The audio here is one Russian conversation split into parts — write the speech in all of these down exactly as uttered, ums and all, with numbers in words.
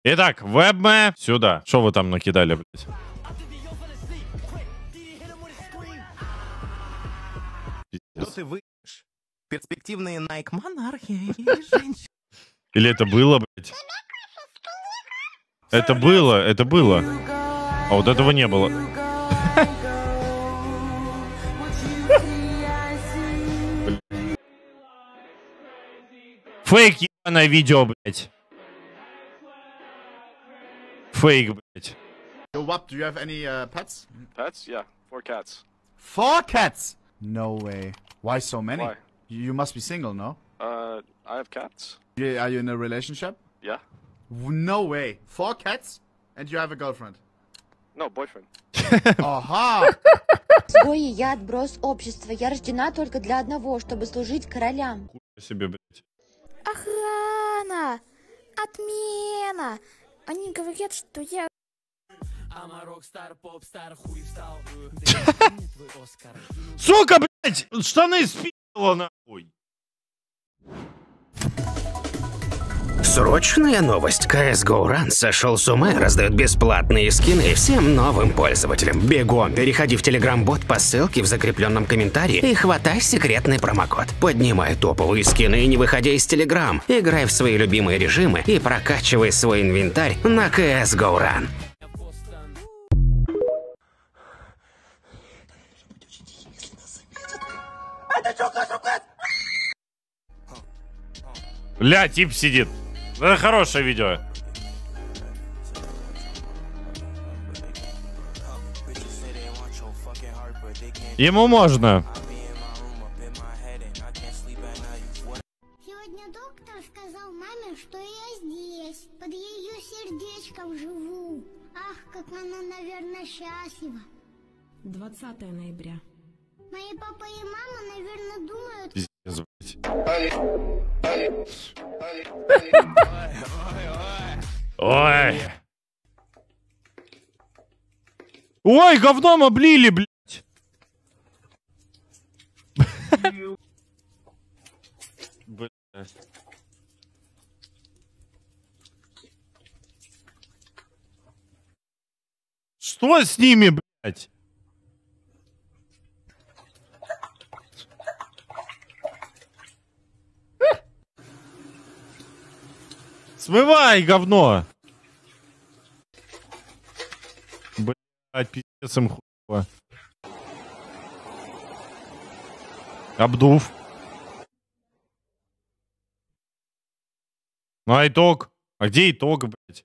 Итак, вебме сюда. Что вы там накидали, блядь? Что ты выйдешь? Перспективные Nike монархи или женщины? Или это было, блядь? Это было, это было. А вот этого не было. Фейк ебаное видео, блядь. Фейк, блядь. Yo, Wap, do you have any uh, pets? Pets? Yeah, four cats. Four cats? No way. Why so many? Why? You must be single, no? Uh, I have cats. Yeah, are you in a relationship? Yeah. No way. Four cats? And you have a girlfriend? No, boyfriend. Ага! Сгои, я отброс общества. Я рождена только для одного, чтобы служить королям. Хуй себе, блядь. Охрана! Отмена! Они говорят, что я... Сука, блядь! Штаны спи***ла нахуй. Срочная новость. си эс го Run сошел с ума и раздает бесплатные скины всем новым пользователям. Бегом переходи в Telegram-бот по ссылке в закрепленном комментарии и хватай секретный промокод. Поднимай топовые скины и не выходя из Telegram. Играй в свои любимые режимы и прокачивай свой инвентарь на си эс го Run. Ля, тип сидит. Это хорошее видео. Ему можно. Сегодня доктор сказал маме, что я здесь, под ее сердечком живу. Ах, как она, наверное, счастлива. двадцатое ноября. Мои папа и мама, наверное, думают... Пиздец, Ой. Ой, говном облили, блядь. Блядь. Что с ними, блядь? Смывай, говно! Блядь, пиздец им хуево. Обдув. Ну а итог? А где итог, блядь?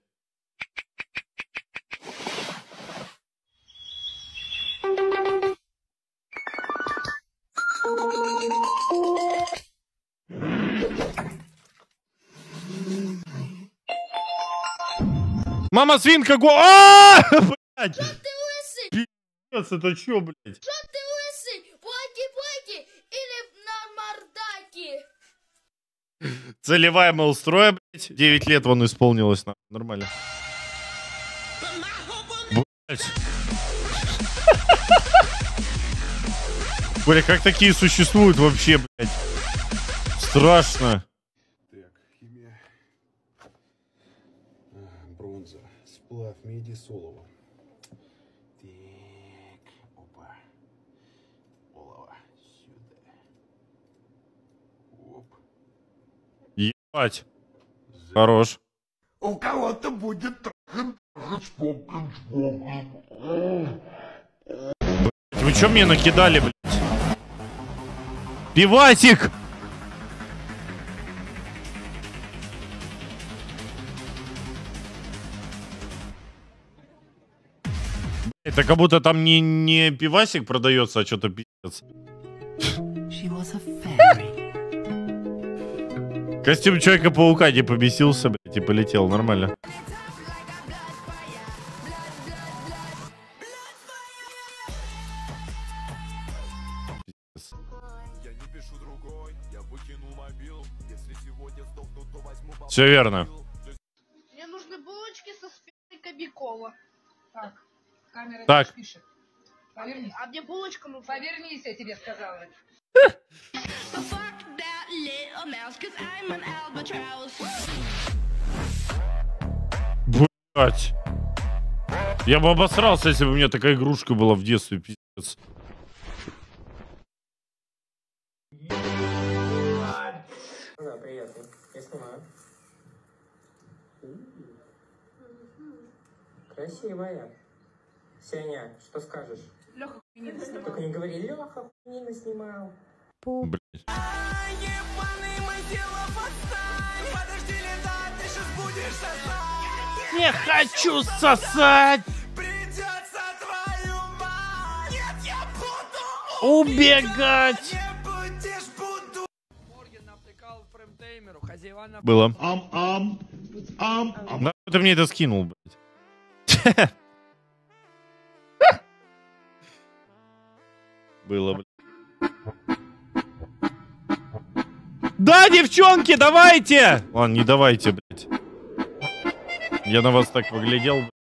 Мама свинка го... А, блядь! Пиздец, это чё, блядь? Что ты лысый? Плаки-плаки или на мордаке? Целевая малстроя, блядь. девять лет вон исполнилось. Нормально. Блядь. Бля, как такие существуют вообще, блядь? Страшно. Так, химия. Бронза. Сплав меди солово. Так, опа. Олово. Сюда. Оп. Ебать. Хорош. У кого-то будет Вы чё мне накидали, блядь? Пивасик! Это как будто там не, не пивасик продается, а что-то пиздец. Костюм Человека-паука не поместился, блядь, и полетел. Нормально. Все верно. Мне нужны булочки со спиной Кобякова. Так, камера Так. пишет. Повернись. А мне булочка нужна. Повернись, я тебе сказала. Блять. Я бы обосрался, если бы у меня такая игрушка была в детстве, пиздец. Да, приятно. Я снимаю. Красивая. Сеня, что скажешь? Леха хуйнина снимал. Только не говори, Леха хуйнина снимал. Блять. Не хочу сосать! Убегать! Было. Ам, ам, ам, ам. Да, ты мне это скинул, блядь. Было, блядь. Да, девчонки, давайте! Ладно, не давайте, блядь. Я на вас так поглядел, блядь.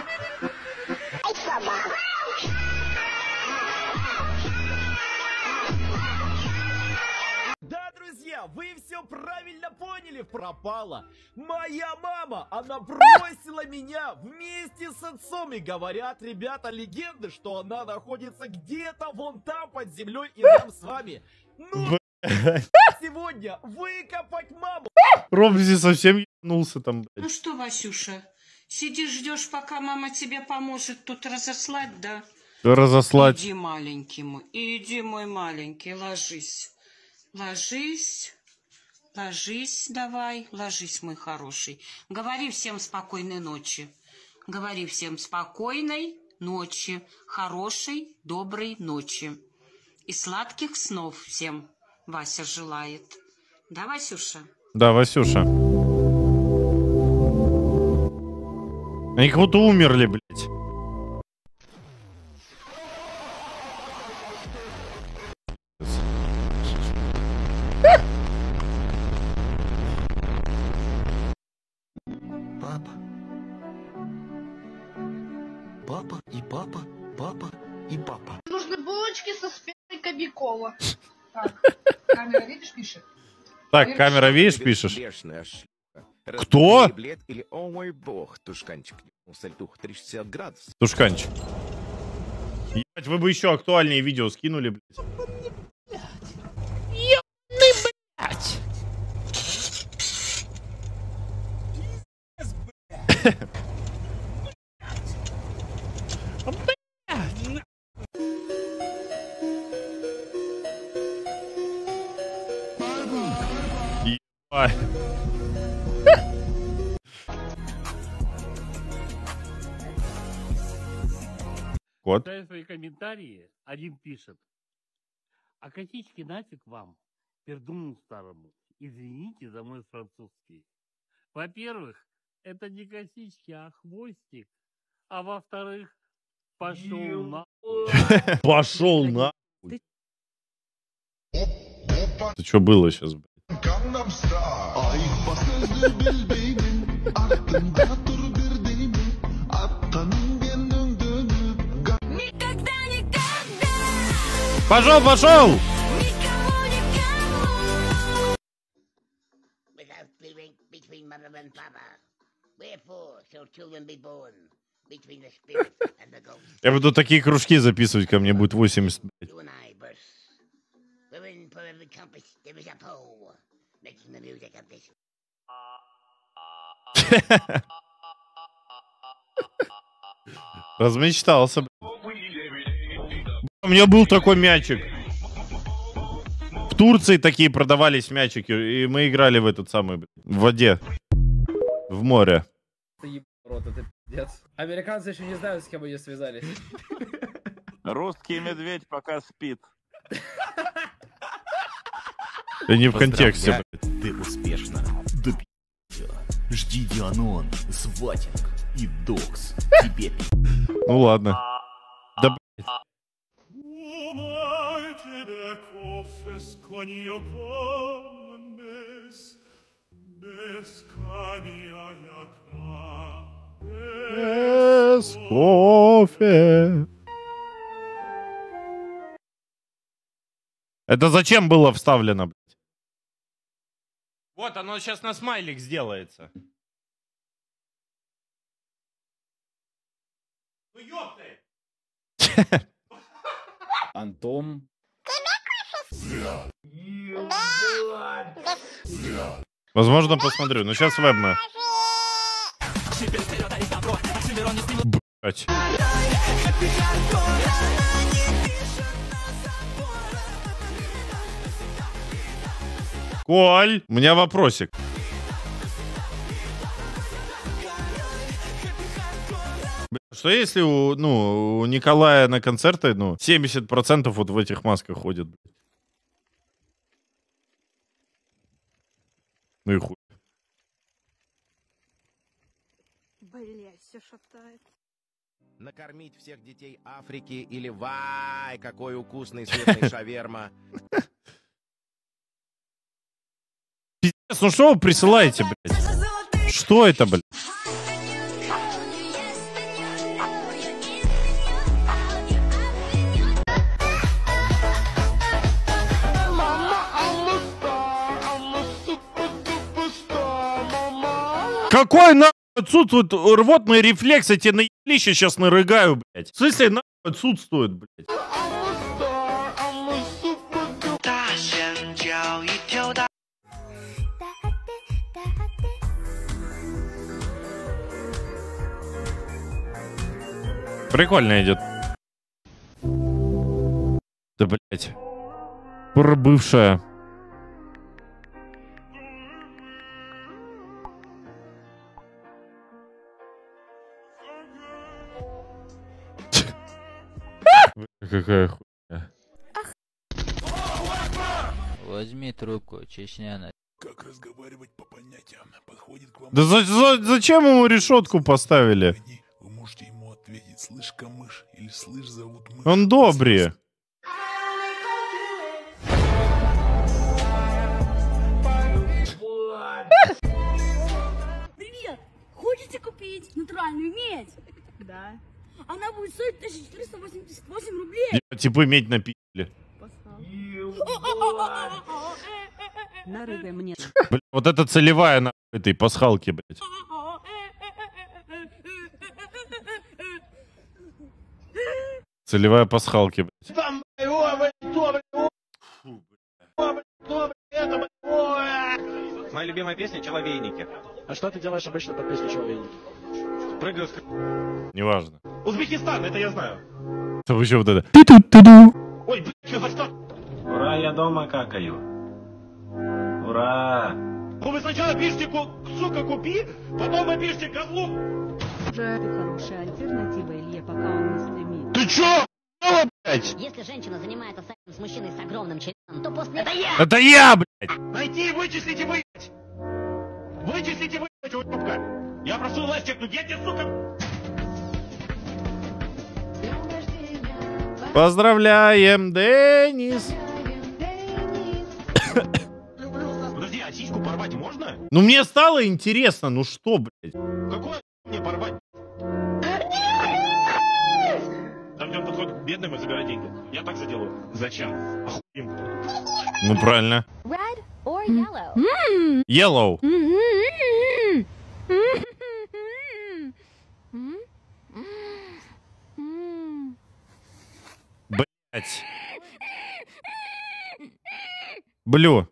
Да, друзья, вы все правильно поняли, пропала. Моя мама, она бросила меня вместе с отцом. И говорят, ребята, легенды, что она находится где-то вон там под землей и нам с вами. Ну, сегодня выкопать маму. Робзи совсем ебнулся там, Ну блядь. что, Васюша, сидишь, ждешь, пока мама тебе поможет тут разослать, да? Разослать. Иди, маленький мой, иди, мой маленький, ложись. Ложись, ложись давай, ложись, мой хороший. Говори всем спокойной ночи. Говори всем спокойной ночи, хорошей, доброй ночи. И сладких снов всем Вася желает. Да, Васюша? Да, Васюша. Они как будто умерли, блядь. Папа. Папа и папа, папа и папа. Нужны булочки со спелой Кобякова. Так, камера, видишь, пишет? Так, камера, видишь, пишешь? Бешеная шлюха. Кто? Блед или, о мой бог, тушканчик. Сальтуха триста шестьдесят градусов. Тушканчик. Ебать, вы бы еще актуальные видео скинули, блядь. Ёбаный, блядь. Ебать. Кот. Читаю свои комментарии, один пишет. А косички нафиг вам, пердуну старому. Извините за мой французский. Во-первых, это не косички, а хвостик. А во-вторых, пошел на... Пошел на... Это что было сейчас, блядь? Пошел, пошел! Я буду такие кружки записывать, ко мне будет восемьдесят. Размечтался. У меня был такой мячик. В Турции такие продавались мячики, и мы играли в этот самый, в воде, в море. Рот, это пиздец. Американцы еще не знают, с кем они связались. Русский медведь пока спит. Да не в контексте, блядь. Ты успешно. Да пи***. Жди Дианон, Сватинг и Докс. Тебе пи***. Ну ладно. Да блядь. Без кофе. Это зачем было вставлено, блядь? Вот, оно сейчас на смайлик сделается. Антон. Возможно, посмотрю. Но сейчас веб-мы. Блять. Коль, у меня вопросик. Что если у, ну, у Николая на концерты, ну, семьдесят процентов вот в этих масках ходят? Ну и хуй. Блять, все шатает. Накормить всех детей Африки или вай, какой вкусный сырный шаверма. Пиздец, ну что вы присылаете, блядь? Что это, блядь? Какой нахуй отсутствует рвотный рефлекс? Я тебе на ебалище сейчас нарыгаю, блядь. В смысле нахуй отсутствует, блядь? Прикольно идет. Да, блядь. Пробывшая. Какая хуйня. Возьми трубку, Чечня. На... Как разговаривать по понятиям? Подходит к вам... Да за, за, зачем ему решетку поставили? Вы можете ему ответить, слышь, камыш, или слышь, зовут мышь. Он добрый. Привет! Хотите купить натуральную медь? Да. Она будет стоить тысяча четыреста восемьдесят восемь рублей. Типа медь напили. Нарыгай мне. Бля, вот это целевая на этой пасхалке, блядь. Целевая пасхалки, блядь. Моя любимая песня «Человейники». А что ты делаешь обычно под песню «Человейники»? Прыгаю с... Неважно. Узбекистан, это я знаю. Это вообще вот это. Ой, блядь, что за что? Ура, я дома какаю. Ура. Ну вы сначала пишите, сука, купи, потом вы пишите козлу. Уже хорошая альтернатива Илье, пока он не стремится. Ты чё? Блядь? Если женщина занимается сексом с мужчиной с огромным членом, то после... Это я! Это я, блядь! Найти и вычислить и выебать! Вычислить и выебать, уебка! Я прошу власть чекнуть, я тебе, сука... Поздравляем, Денис! Подожди, а сиську порвать можно? Ну мне стало интересно, ну что, блядь? Какое мне порвать? Там где он подходит к бедным и забирает деньги. Я так же делаю. Зачем? Охуим. Ну правильно. Red or yellow? Yellow. Блять. Блю.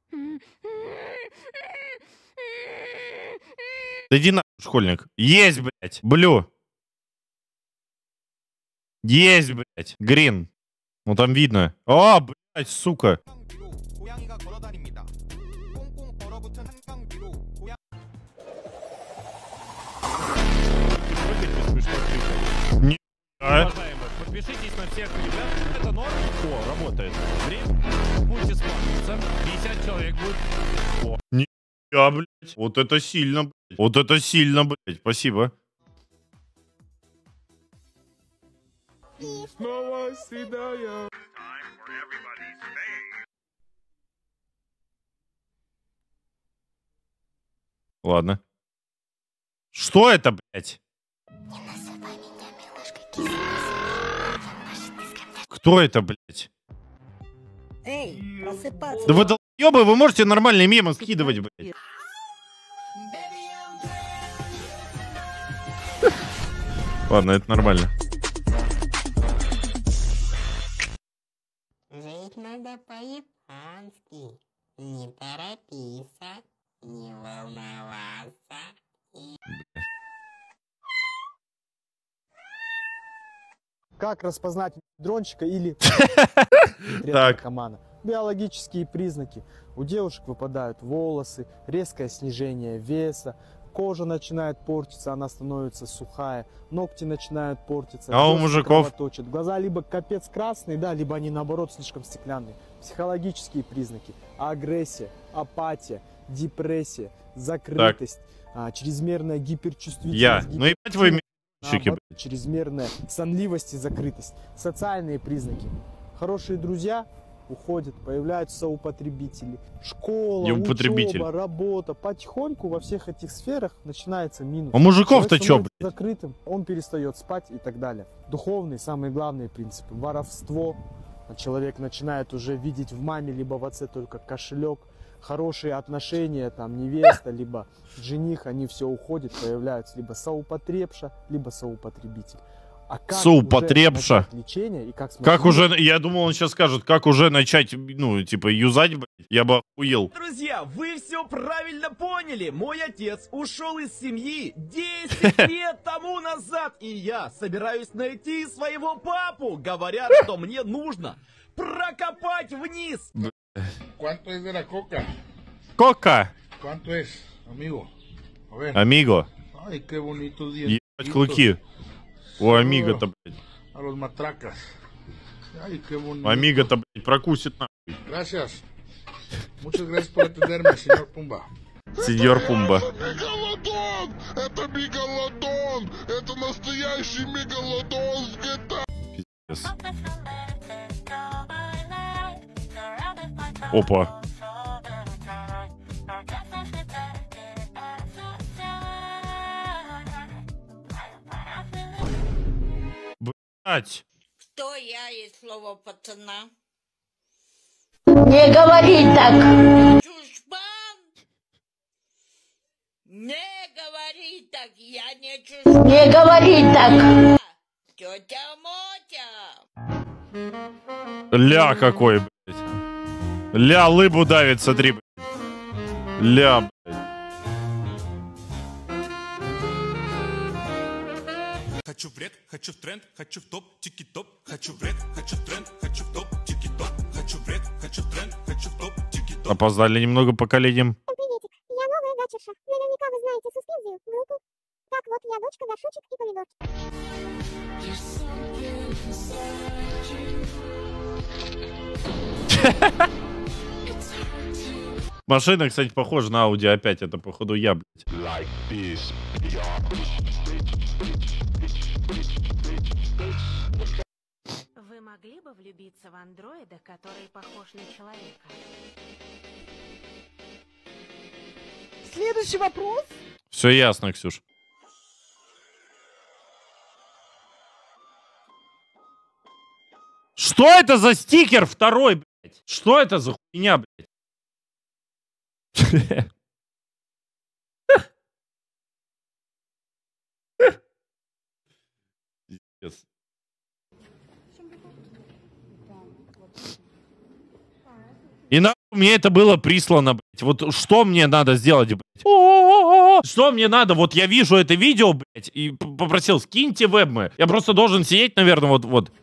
Да иди нахуй, школьник. Есть, блять. Блю. Есть, блять. Грин. Ну там видно. О, блять, сука. Не. Уважаемые, подпишитесь на всех ребят. Это норм. О, работает. Время. Будете спрашиваться. пятьдесят человек будет. О, не. Я, блять. Вот это сильно, блять. Вот это сильно, блять. Спасибо. И снова свидание. Ладно. Что это, блять? Кто это, блять? Эй, просыпаться. Да вы долбоёбы, вы можете нормальные мемы скидывать, блять. Ладно, это нормально. Жить надо по-японски. Не торопиться, не волноваться. И... Как распознать дрончика или наркомана? Биологические признаки. У девушек выпадают волосы, резкое снижение веса, кожа начинает портиться, она становится сухая, ногти начинают портиться, а у мужиков кровоточат. Глаза либо капец красные, да, либо они наоборот слишком стеклянные. Психологические признаки: агрессия, апатия, депрессия, закрытость, а, чрезмерная гиперчувствительность. Я, ну ебать вы наоборот, чрезмерная сонливость и закрытость. Социальные признаки: хорошие друзья уходят, появляются соупотребители. Школа, учеба, работа. Потихоньку во всех этих сферах начинается минус. А мужиков-то чё, блядь? Закрытым, он перестает спать и так далее. Духовные, самые главные принципы: воровство. Человек начинает уже видеть в маме либо в отце только кошелек. Хорошие отношения, там невеста, либо жених, они все уходят, появляются либо соупотребша, либо соупотребитель. А как соупотребша. Уже лечение и как, как уже, я думал, он сейчас скажет, как уже начать, ну, типа, юзать, блядь, я бы охуел. Друзья, вы все правильно поняли. Мой отец ушел из семьи десять лет тому назад, и я собираюсь найти своего папу. Говорят, что мне нужно прокопать вниз. ¿Cuánto es de la coca? Coca. ¿Cuánto es, amigo? A ver. Amigo. Ay, qué bonitos dientes. Ебать клыки. У Амиго-то, блядь. A los matracas. Ay, qué bonito. Амиго-то, блядь, прокусит нахуй. Gracias. Muchas gracias por atenderme, señor Pumba. Сеньор Пумба. Мегалодон! Это мегалодон! Это настоящий мегалодон с джи ти эй. Пиздец. Опа. Блять. Что я есть слово пацана? Не говори так. Чушпан! Не говори так, я не чушпан. Не говори так. Тетя Мотя. Ля какой, блядь. Ля лыбу давит, смотри, блядь. Ля, блядь. Хочу в рек, хочу в тренд, хочу в топ, тики-топ. Хочу в рек, хочу в тренд, хочу в топ, тики-топ. Хочу в рек, хочу в тренд, хочу в топ, тики-топ. Опоздали немного поколением. Приветик, я новая гачерша. Наверняка вы знаете суспензию, группу. Так вот, я дочка горшочек и помидор. Машина, кстати, похожа на Audi опять. Это, походу, я, блядь. Like this. Вы могли бы влюбиться в андроида, который похож на человека? Следующий вопрос. Все ясно, Ксюш. Что это за стикер второй, блядь? Что это за хуйня, блядь? Yes. И нахуй мне это было прислано, блядь. Вот что мне надо сделать, блядь? Что мне надо? Вот я вижу это видео, блядь, и попросил, скиньте вебмы. Я просто должен сидеть, наверное, вот, вот.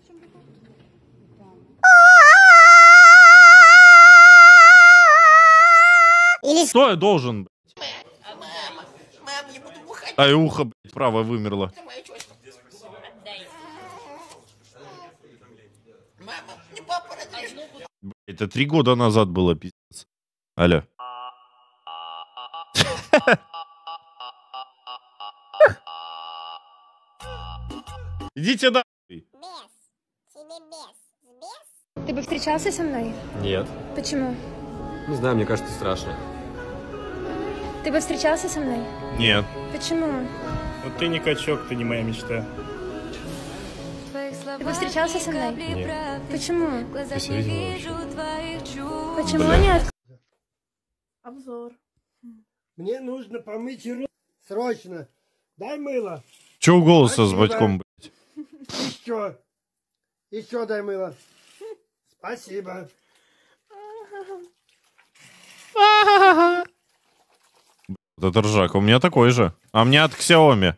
Или... Что я должен, блядь? Ай, ухо, блядь, правое вымерло. Блядь, это три года назад было, пиздец. Алло. Идите нахуй. Ты бы встречался со мной? Нет. Почему? Не знаю, мне кажется, страшно. Ты бы встречался со мной? Нет. Почему? Вот ты не качок, ты не моя мечта. Ты бы встречался со мной? Нет. Почему? Ты серьезно? Почему Бля. нет? Обзор. Мне нужно помыть руки. Срочно. Дай мыло. Че у голоса с батьком, блядь? Еще. Еще дай мыло. Спасибо. Это ржак. У меня такой же. А мне от Xiaomi.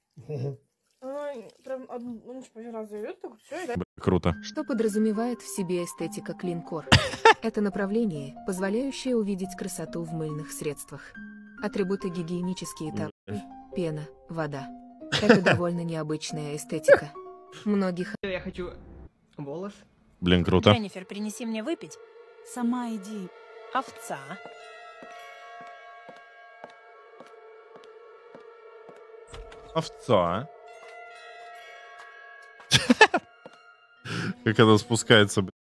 Бля, круто. Что подразумевает в себе эстетика клинкор? Это направление, позволяющее увидеть красоту в мыльных средствах. Атрибуты гигиенические этапы, пена, вода. Это довольно необычная эстетика. Многих... Я хочу волос. Блин, круто. Дженнифер, принеси мне выпить. Сама иди. Овца. Овца. Как она спускается, блядь.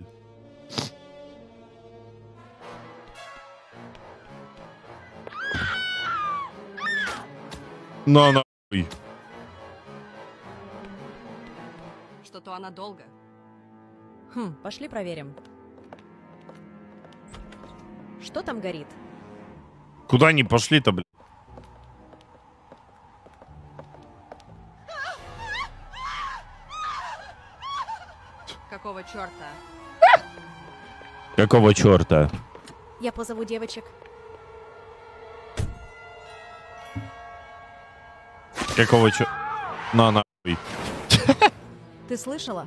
На нахуй. Что-то она долго. Хм, пошли проверим. Что там горит? Куда они пошли-то, блядь? Какого черта? Какого черта? Я позову девочек. Какого черта? На нахуй. Ты слышала?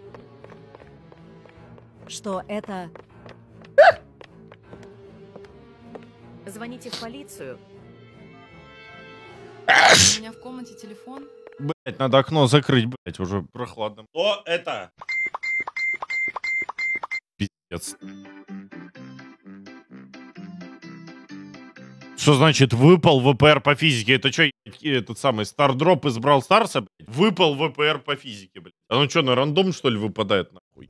Что это... Звоните в полицию. У меня в комнате телефон. Блять, надо окно закрыть, блять, уже прохладно. О, это... Пиздец. Что значит выпал ВПР по физике? Это что, этот самый стардроп из Brawl Старса, блядь? Выпал ВПР по физике, блядь. А ну что, на рандом, что ли, выпадает, нахуй?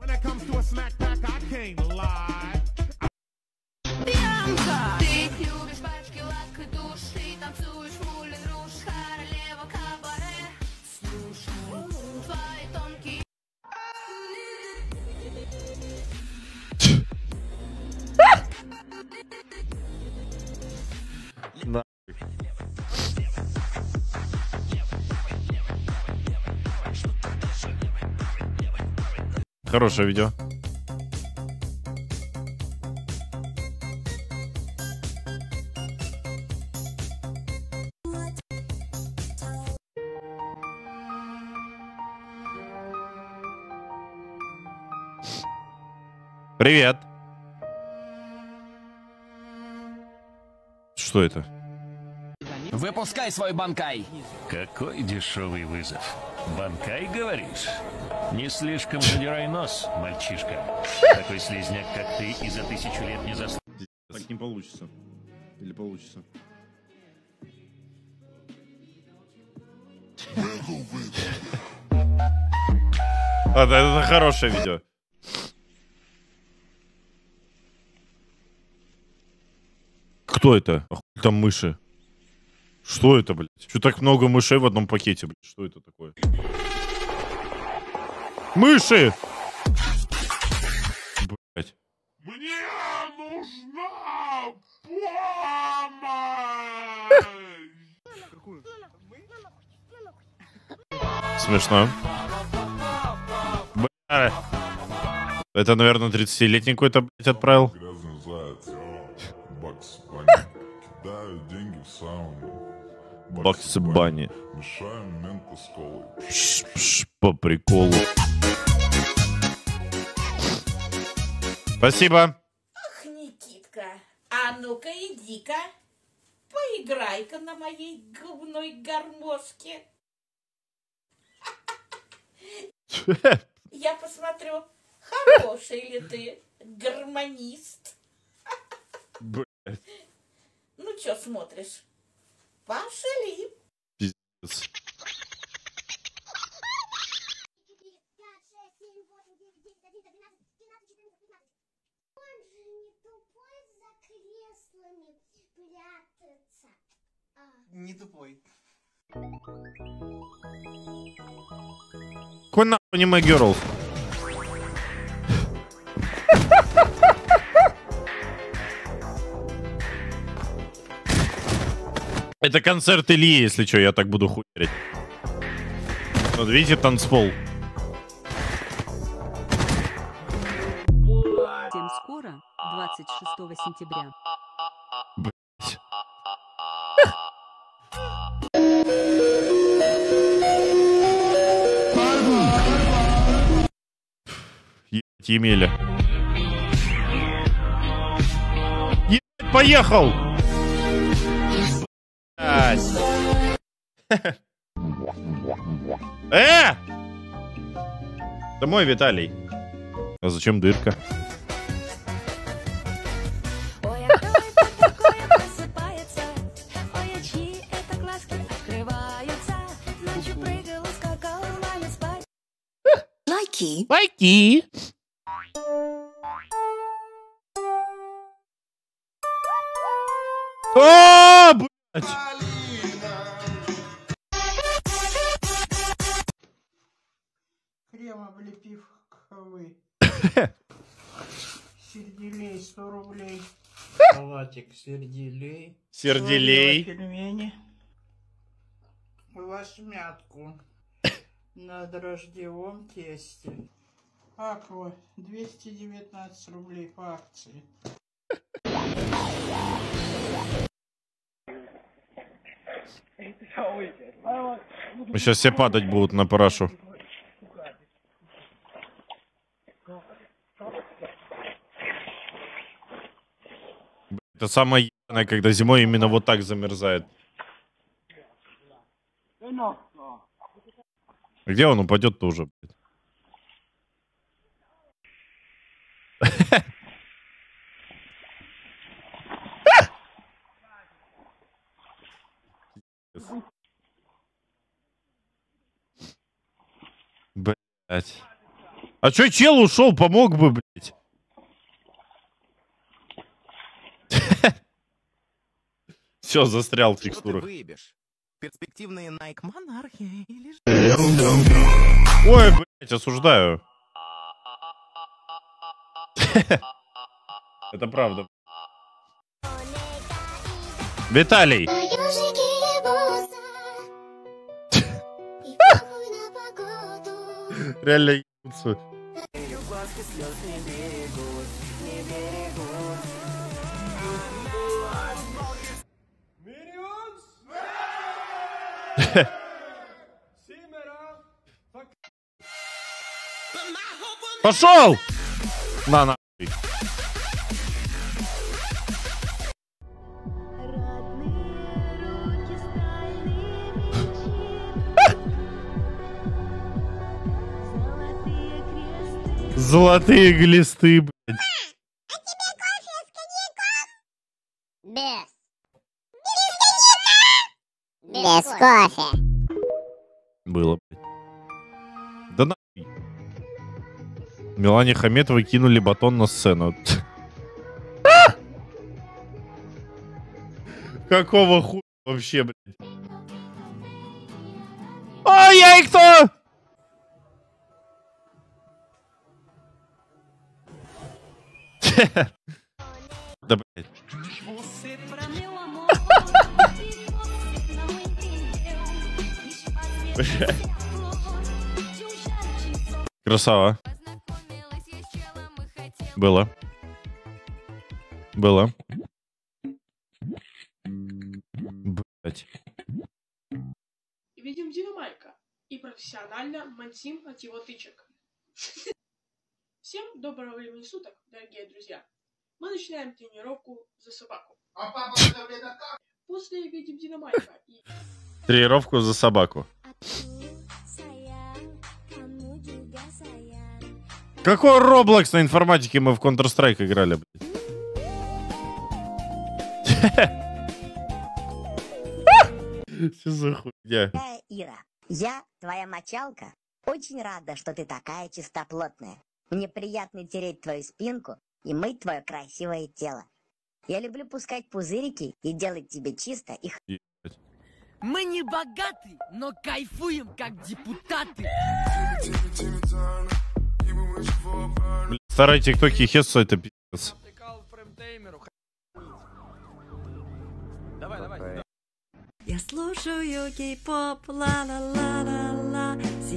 Да. Хорошее видео. Привет. Что это? Выпускай свой банкай. Какой дешевый вызов. Банкай, говоришь? Не слишком задирай нос, мальчишка. Такой слизняк, как ты, и за тысячу лет не заслужил. Так не получится. Или получится? А, да, это хорошее видео. Кто это? Охуй там мыши. Что это, блядь? Что так много мышей в одном пакете, блядь? Что это такое? Мыши! Блядь. Мне нужна помощь! Смешно. Бля. Это, наверное, тридцатилетний какой-то, блядь, отправил. Грязный заяц. Бакс Банни. Кидаю деньги в сауну. Бакс Банни. Мешаем мента с колой. Пш-пш, по приколу. Спасибо. Ах, Никитка, а ну-ка иди-ка, поиграй-ка на моей губной гармошке. Я посмотрю, хороший ли ты гармонист. Блядь. Ну чё смотришь? Пошли. Пиздец. Он же не тупой за креслами прятаться. А. Не тупой. Какой нахуй аниме Girls? Это концерт Ильи, если что, я так буду хуярить. Вот видите, танцпол. Тем скоро, двадцать шестого сентября. Блять. Ебать, Емеля. Ебать, поехал! Блять. Э! Это мой Виталий. А зачем дырка? Лайки. Лайки. О, блядь. Крем облепив вы. Сердилей сто рублей. Салатик сердилей. Сердилей. Пельмени. Лошмятку. На дрожжевом тесте. Аква двести девятнадцать рублей по акции. Сейчас все падать будут на парашу. Это самое ебаное, когда зимой именно вот так замерзает. Где он упадет-то уже? Блять. А чё чел ушел? Помог бы, блять. Все, застрял в текстурах. Перспективные Nike монархии или же... Ой, блять, осуждаю. Это правда. Виталий. Реально ебутся. Пошел! На, на. Золотые глисты, блядь. Без. Без кофе. Было, блядь. Да нахуй. Мелане Хаметовой кинули батон на сцену. Какого хуя вообще, блядь? Ой, я и кто? Да, блядь. Красава. Было. Было. Блять. Видим Динамайка и профессионально мансим от его тычек. Всем доброго времени суток, дорогие друзья. Мы начинаем тренировку за собаку. После видим Динамайка и... Тренировку за собаку. Какой Roblox на информатике мы в Counter-Strike играли, блядь? Что за хуйня? Э, Ира, я, твоя мочалка, очень рада, что ты такая чистоплотная. Мне приятно тереть твою спинку и мыть твое красивое тело. Я люблю пускать пузырики и делать тебе чисто и... Ебать. Мы не богаты, но кайфуем как депутаты. Блин, старые тиктоки Хессу это пиздец. Я слушаю кей-поп, ла-ла-ла-ла-ла.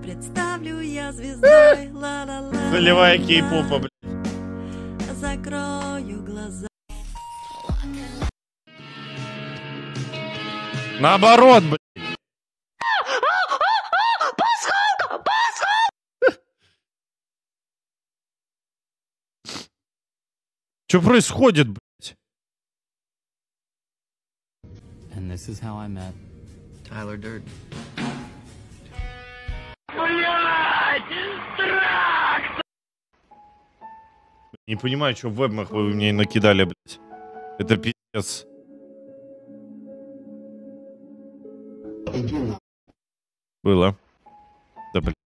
представлю я звездой. Ла-ла-ла. Заливая кей-попа, блядь. Закрою глаза. Наоборот, блядь. Пасхалка! Пасхалка! Что происходит, блядь? And this is how I met Tyler Durden. Не понимаю, что в вебмах вы мне накидали, блядь. Это пиздец. Было. Да, блядь.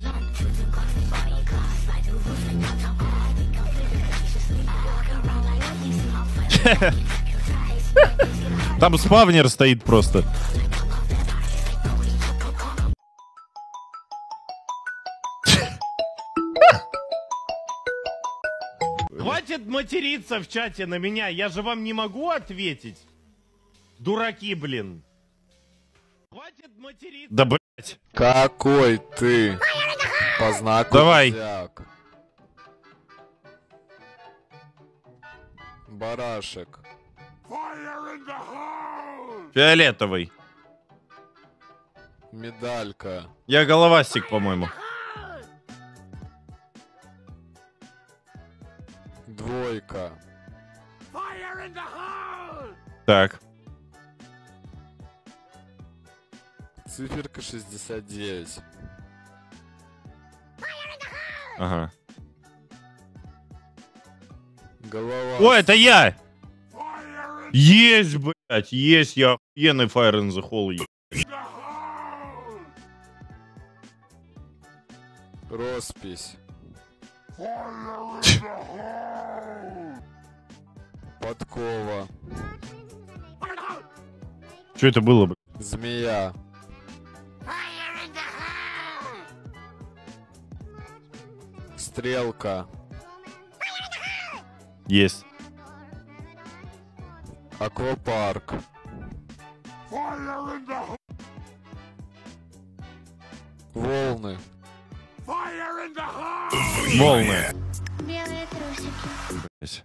Там спавнер стоит просто. Хватит материться в чате на меня, я же вам не могу ответить. Дураки, блин. Хватит материться. Да, блять. Какой ты? По знаку Давай. зодиака. Барашек. Фиолетовый. Медалька. Я головастик, по-моему. Двойка. Так. Циферка шестьдесят девять. Ага. Голова. О, это я! Есть, блядь, есть, я охуенный Fire in the Hole. Ебать. Роспись. Подкова. Что это было, блядь? Змея. Стрелка. Есть. Аквапарк. Волны. Волны. Белые трусики. Блядь.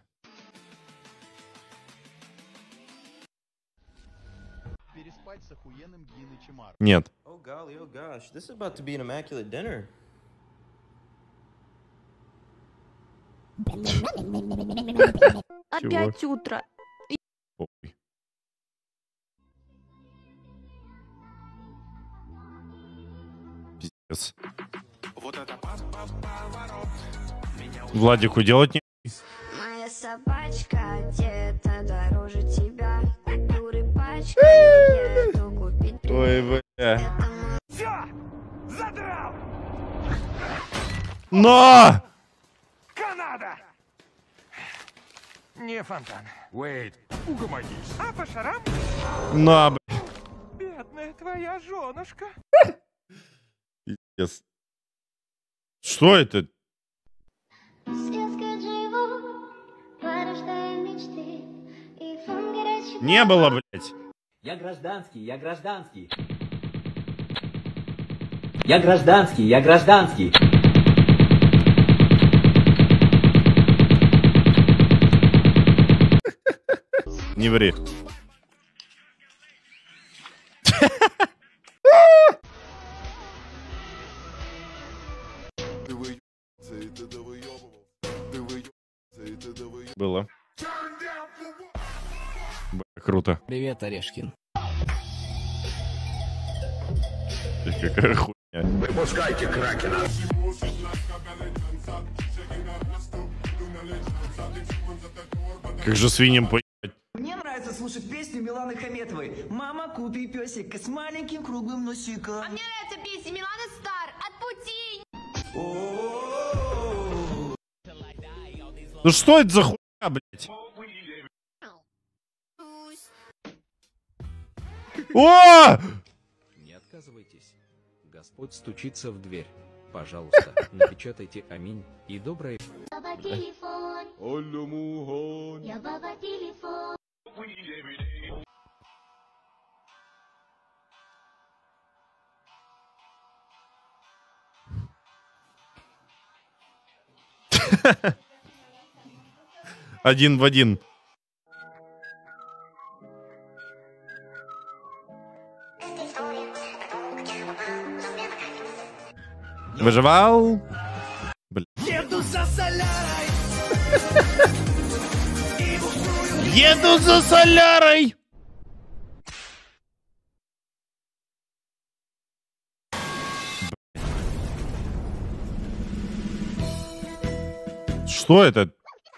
Переспать с охуенным Гиной Чимар. Нет. Oh golly, oh gosh, this is about to be an immaculate dinner. Опять утро. Ой. Пиздец. Владику делать не... Моя собачка где-то дороже тебя. Дуры пачка, я еду купить. Ой, бля. Все! Задрал! Но! Канада! Не фонтан. Уэйд, угомонись. А по шарам? На, бля. Бедная твоя женушка. Пиздец. Что это? Не было, блядь. Я гражданский, я гражданский. Я гражданский, я гражданский. Не ври. Было. Бля, круто. Привет, Орешкин. Какая хуйня. Выпускайте Кракена. Как же свиньям поебать. Мне нравится слушать песню Миланы Хаметовой. Мама, купи песик с маленьким круглым носиком. А мне нравится песня Миланы Стар «Отпусти». Ну что это за хуйня, блядь? О! Не отказывайтесь. Господь стучится в дверь. Пожалуйста, напечатайте аминь и доброе... Баба телефон. Я баба телефон. Один в один. Выживал. Блин. Еду за солярой. Еду за солярой. Что это?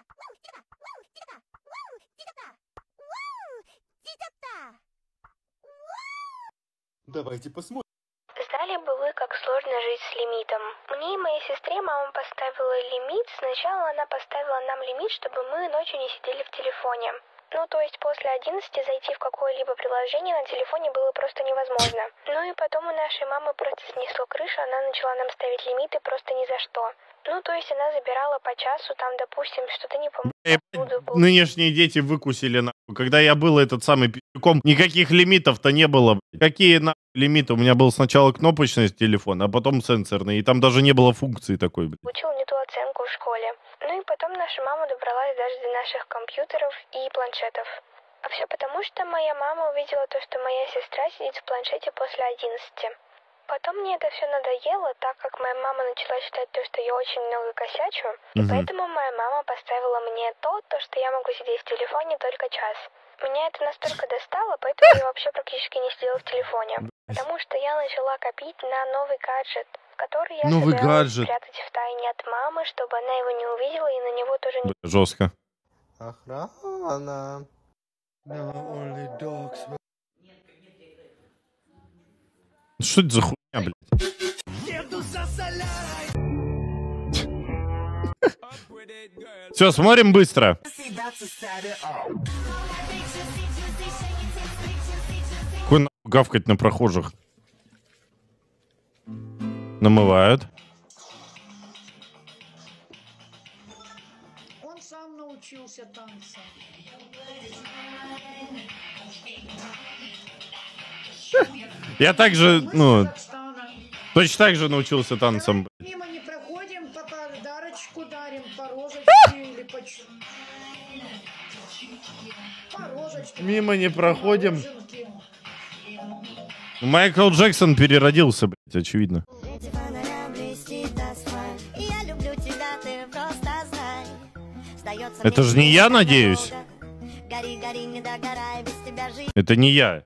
Давайте посмотрим. Знали бы вы, как сложно жить с лимитом? Мне и моей сестре мама поставила лимит. Сначала она поставила нам лимит, чтобы мы ночью не сидели в телефоне. Ну, то есть после одиннадцати зайти в какое-либо приложение на телефоне было просто невозможно. Ну и потом у нашей мамы просто снесло крышу, она начала нам ставить лимиты просто ни за что. Ну, то есть она забирала по часу, там, допустим, что-то не помогло. Нынешние дети выкусили, нахуй. Когда я был этот самый пи***ком, никаких лимитов-то не было, блядь. Какие нахуй лимиты? У меня был сначала кнопочный телефон, а потом сенсорный, и там даже не было функции такой, блядь. Получил не ту оценку в школе. Ну и потом наша мама добралась даже до наших компьютеров и планшетов. А все потому, что моя мама увидела то, что моя сестра сидит в планшете после одиннадцати. Потом мне это все надоело, так как моя мама начала считать то, что я очень много косячу. И Мгм. поэтому моя мама поставила мне то, то, что я могу сидеть в телефоне только час. Меня это настолько достало, поэтому я вообще практически не сидела в телефоне. Потому что я начала копить на новый гаджет, который я Новый собиралась гаджет. спрятать в тайне от мамы, чтобы она его не увидела и на него тоже не... Бля, жестко. Охрана. Что это за хуйня, блядь? Еду за солярой. Все, смотрим быстро. Хуй нахуй гавкать на прохожих. Намывают. Он сам научился танцам. Я также, ну, точно так же научился танцам. блядь. Мимо не проходим, по подарочку дарим, по розочке или по... ч- По розочке. Мимо не проходим. Майкл Джексон переродился, блядь, очевидно. Это же не я, надеюсь? Это не я.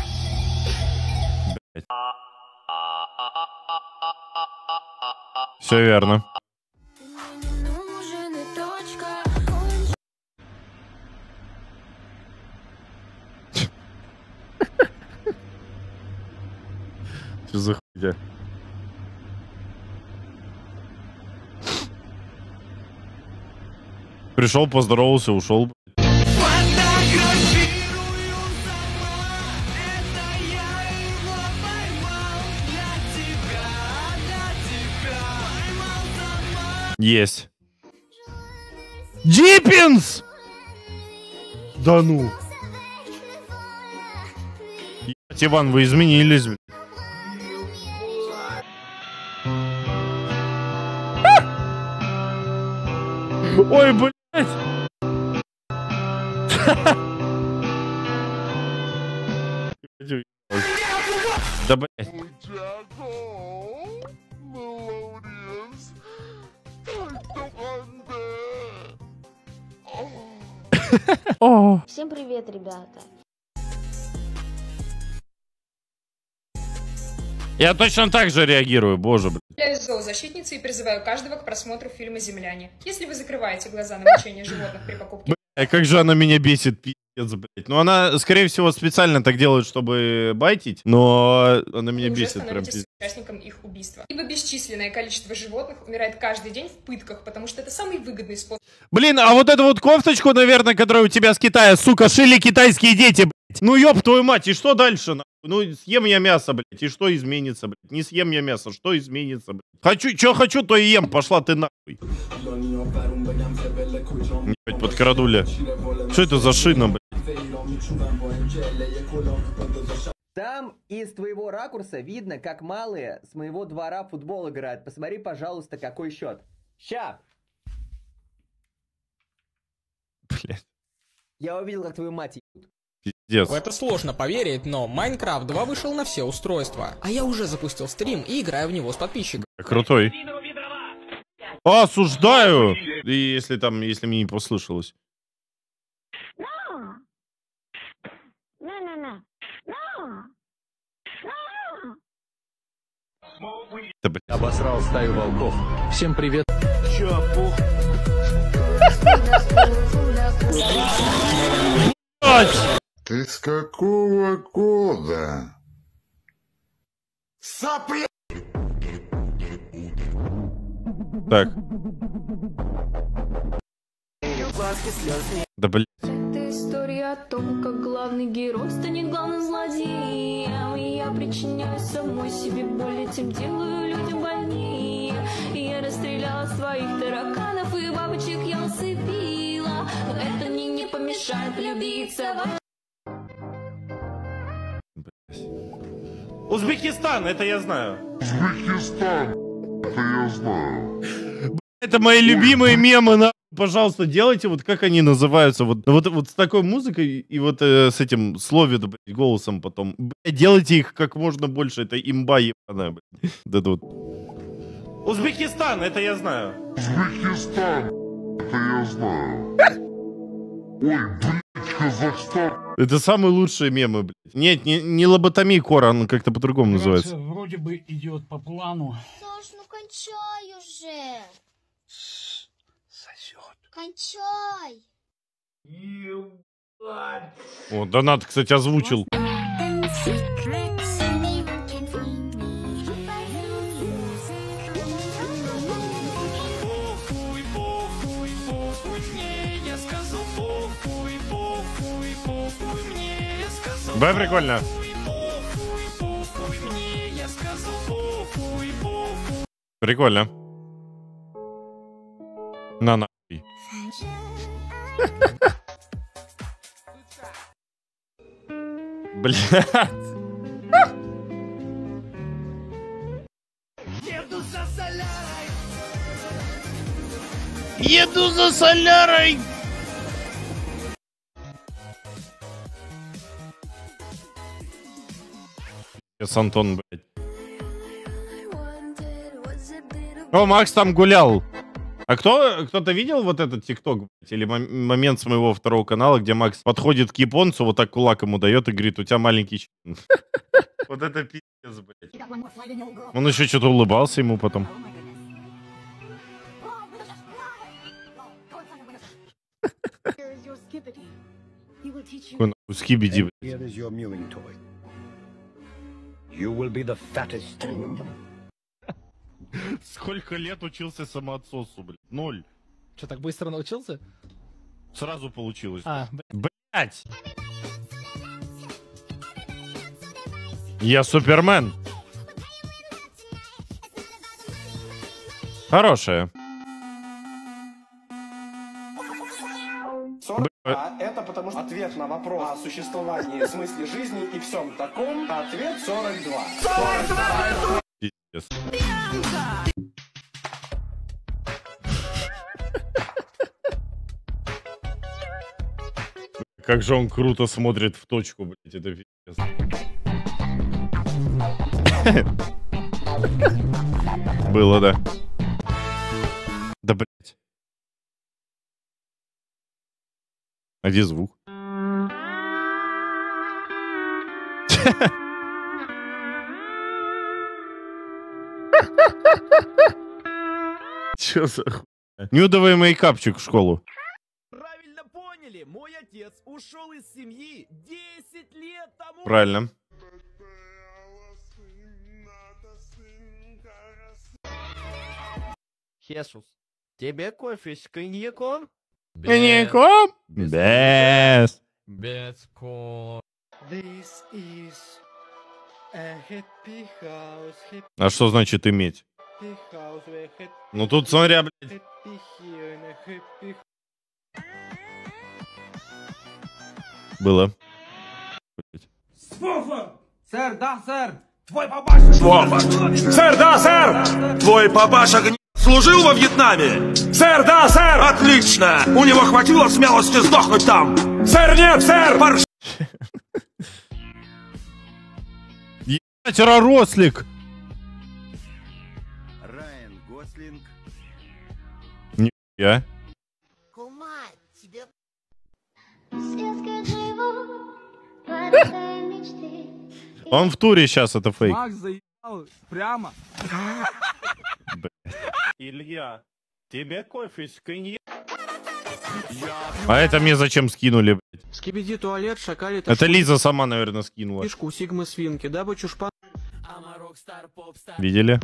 Все верно. Что за хуйня? Пришел, поздоровался, ушел. Есть. Диппинс! Да ну. Ебать, Иван, вы изменились, блядь. Ой, блядь. Да, блядь. Всем привет, ребята. Я точно так же реагирую, боже, блядь. Я зоозащитница и призываю каждого к просмотру фильма «Земляне». Если вы закрываете глаза на мучение животных при покупке... Бля, как же она меня бесит, пиздец, блядь. Ну, она, скорее всего, специально так делает, чтобы байтить, но она меня вы уже бесит прям становитесь пиздец. участником их убийства. Ибо бесчисленное количество животных умирает каждый день в пытках, потому что это самый выгодный способ... Блин, а вот эту вот кофточку, наверное, которая у тебя с Китая, сука, шили китайские дети, блядь. Ну, ёб твою мать, и что дальше, нахуй? Ну, съем я мясо, блядь, и что изменится, блядь? Не съем я мясо, что изменится, блядь? Хочу, чё хочу, то и ем, пошла ты нахуй. Ебать, подкрадули. Что это за шина, блядь? Там из твоего ракурса видно, как малые с моего двора в футбол играют. Посмотри, пожалуйста, какой счет. Ща! блядь. Я увидел, как твою мать ебут. Пиздец. В это сложно поверить, но Майнкрафт два вышел на все устройства. А я уже запустил стрим и играю в него с подписчиками. Крутой. Осуждаю! И если там, если мне не послышалось. Да, блядь. Обосрал стаю волков. Всем привет. Чё, пух? Ты с какого года? Сопли! Так. Да, блядь. Это история о том, как главный герой станет главным злодеем. И я причиняю самой себе боль, этим делаю людям больнее. И я расстреляла своих тараканов и бабочек я усыпила. Но это мне не помешает влюбиться в... Узбекистан, это я знаю. Узбекистан, это я знаю. Это мои любимые мемы, на. Пожалуйста, делайте вот как они называются, вот, вот, вот с такой музыкой и вот э, с этим словит, блядь, голосом потом. Блядь, делайте их как можно больше, это имба ебаная, блядь. Да тут. Узбекистан, это я знаю. Узбекистан, это я знаю. Ой, блядь, Казахстан. Это самые лучшие мемы, блядь. Нет, не, не лоботомия кора, он как-то по-другому называется. Вроде бы идет по плану. Саш, ну кончай уже. Кончай! О, донат, кстати, озвучил. Да, прикольно. Прикольно. На нахуй. Блядь. Еду за солярой. Еду за солярой. С Антон, блядь. О, Макс там гулял. А кто, кто-то видел вот этот тикток, блядь, или мом- момент с моего второго канала, где Макс подходит к японцу, вот так кулак ему дает и говорит, у тебя маленький член. Вот это пиздец, блядь. Он еще что-то улыбался ему потом. Какой нахуй скибиди, блядь. Сколько лет учился самоотсосу, блядь? Ноль. Что, так быстро научился? Сразу получилось. А, блядь. Я Супермен. Хорошая. сорок два это потому что ответ на вопрос о существовании, смысле жизни и всем таком. Ответ сорок два. сорок два! Пиздец. Как же он круто смотрит в точку, блядь, это пиздец. Было, да. Да, блядь. А где звук? Чё за хуйня? Нюдовый мейкапчик в школу. Правильно поняли, мой отец ушел из семьи десять лет тому. Правильно. Хесус, тебе кофе с коньяком? Коньяком? Без. Без ко. This is a happy house, happy А что значит иметь? house, where happy Ну тут смотря, блядь. happy here and a happy. Было. Свофа! Сэр, да, сэр! Твой папаша... Свофа! Сэр, да, сэр! Твой папаша гни... служил во Вьетнаме! Сэр, да, сэр! Отлично! У него хватило смелости сдохнуть там! Сэр, нет, сэр! Парш... Ебать, Рослик! Райан Гослинг. Нихуя. Он в туре сейчас, это фейк. Макс заебал прямо. Илья, тебе кофе с коньяком? А это мне зачем скинули, блядь? Скибиди туалет, шакалит. Это Лиза сама, наверное, скинула. Фишку Сигмы свинки, дабы чушпан. Видели?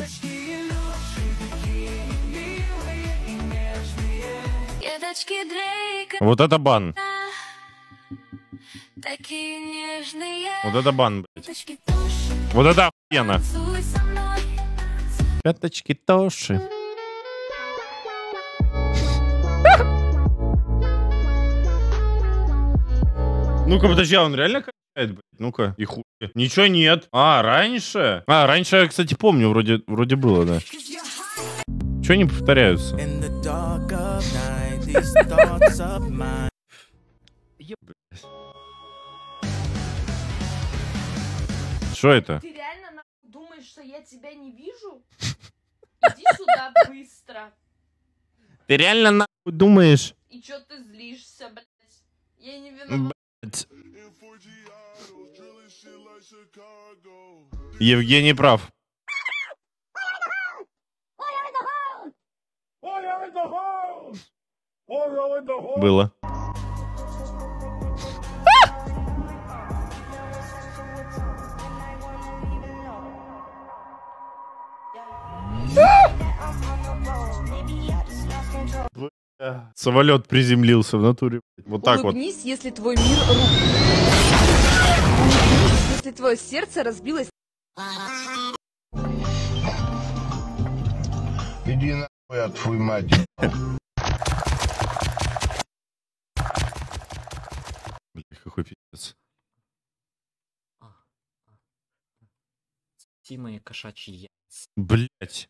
Вот это бан. Вот это бан, блядь. Вот это охуенно. Пяточки Тоши. Ну-ка, подожди, а он реально качает, блядь? Ну-ка, и хуй. Ничего нет. А, раньше? А, раньше я, кстати, помню, вроде, вроде было, да. Чего не повторяются? Что это? Ты реально думаешь, что я тебя не вижу? Иди сюда быстро. Ты реально нахуй думаешь? И чё ты злишься, блядь? Я не виновата. Блядь. Евгений прав. Было. Самолет приземлился в натуре. Вот так вот. Улыбнись, если твой мир рухнул. Улыбнись, если твое сердце разбилось. Иди нахуй от твою мать. Блин, какой пиздец. Мои кошачьи яйца. Блять.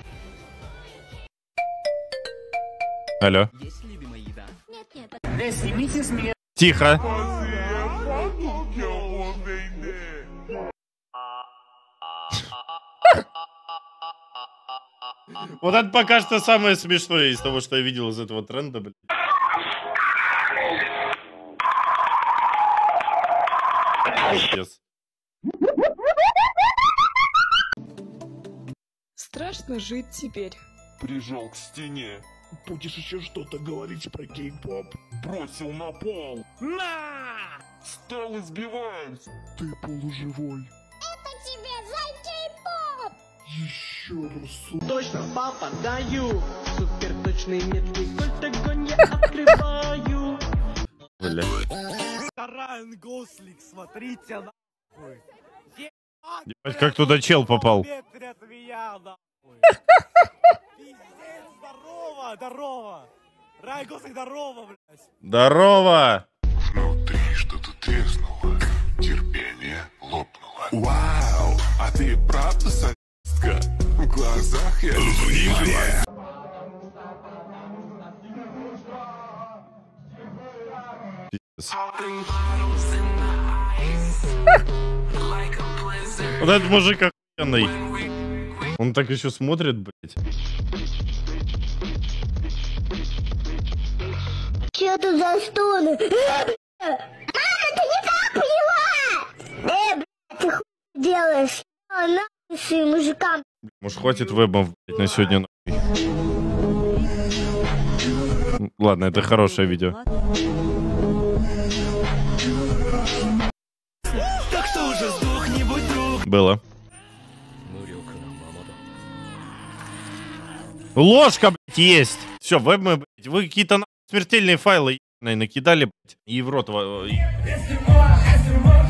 Алло. Есть любимая еда? Нет, нет. Эй, снимите с меня. Тихо. Вот это пока что самое смешное из того, что я видел из этого тренда, блин. Пиздец. Страшно жить теперь. Прижал к стене. Будешь еще что-то говорить про кей-поп. Бросил на пол. На! Стал избивать. Ты полуживой. Это тебе за кей-поп! Еще раз. Точно, папа, даю. Супер точный меткий кольт огонь я открываю. Бля. Райан Гослинг, смотрите нахуй. Ебать, как туда чел попал. Здорово, здорово. Райан Гослинг, здорово, блядь. Здорово. Внутри что-то треснуло. Терпение лопнуло. Вау, а ты правда садистка? В глазах я в игре. Вот этот мужик охуенный. Он так еще смотрит, блядь. Че это за стоны? Мама, ты не так поняла! Э, блядь, ты хуй делаешь? А, нахуй своим мужикам. Может, хватит вебом, блядь, на сегодня, нахуй. Ладно, это хорошее видео. Так что же, сдохни, будь друг. Было. Ложка, блядь, есть. Все, веб мы, блядь, вы какие-то смертельные файлы накидали, блядь, и в рот.